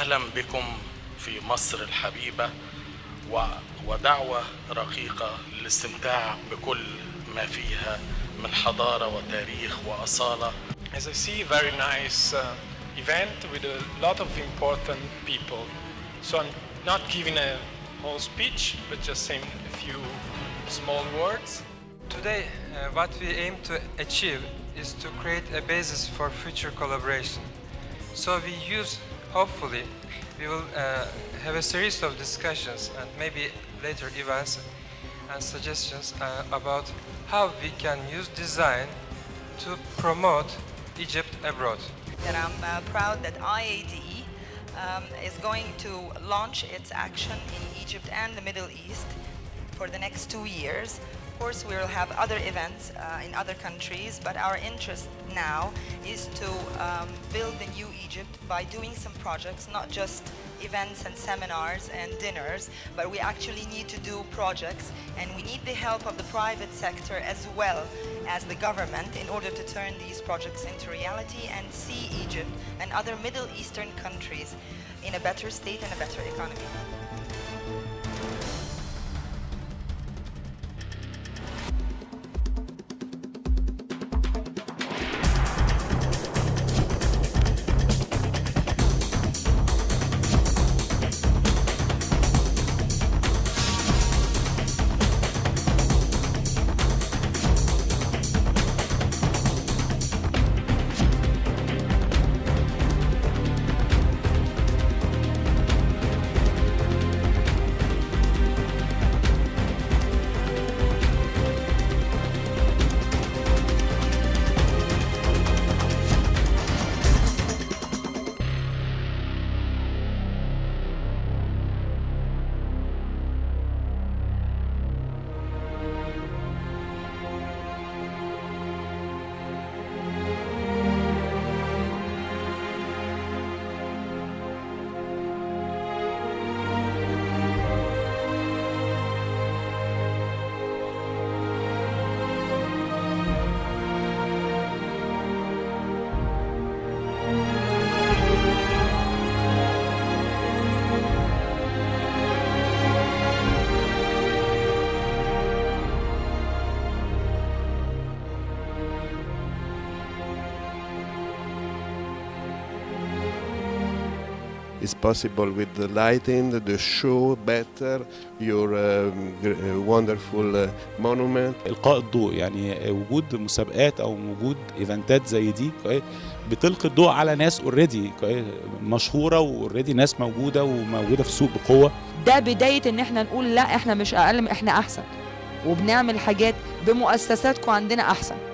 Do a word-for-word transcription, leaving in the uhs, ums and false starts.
أهلا بكم في مصر الحبيبة ودعوة رقيقة للاستمتاع بكل ما فيها من حضارة وتاريخ وأصالة. As I see, very nice uh, event with a lot of important people. So I'm not giving a whole speech, but just saying a few small words. Today, uh, what we aim to achieve is to create a basis for future collaboration. So we use, hopefully, we will uh, have a series of discussions and maybe later events and suggestions uh, about how we can use design to promote Egypt abroad. And I'm uh, proud that I A D E um, is going to launch its action in Egypt and the Middle East for the next two years. Of course, we will have other events uh, in other countries, but our interest now is to um, build the new Egypt by doing some projects, not just events and seminars and dinners, but we actually need to do projects, and we need the help of the private sector as well as the government in order to turn these projects into reality and see Egypt and other Middle Eastern countries in a better state and a better economy. It's possible with the lighting, the show better, your uh, wonderful uh, monument. إلقاء الضوء، يعني وجود مسابقات أو وجود إيفنتات زي دي بتلقي الضوء على ناس اوريدي مشهورة واوريدي ناس موجودة وموجودة في السوق بقوة. ده بداية إن إحنا نقول لا إحنا مش أقل، إحنا أحسن، وبنعمل حاجات بمؤسساتكم عندنا أحسن.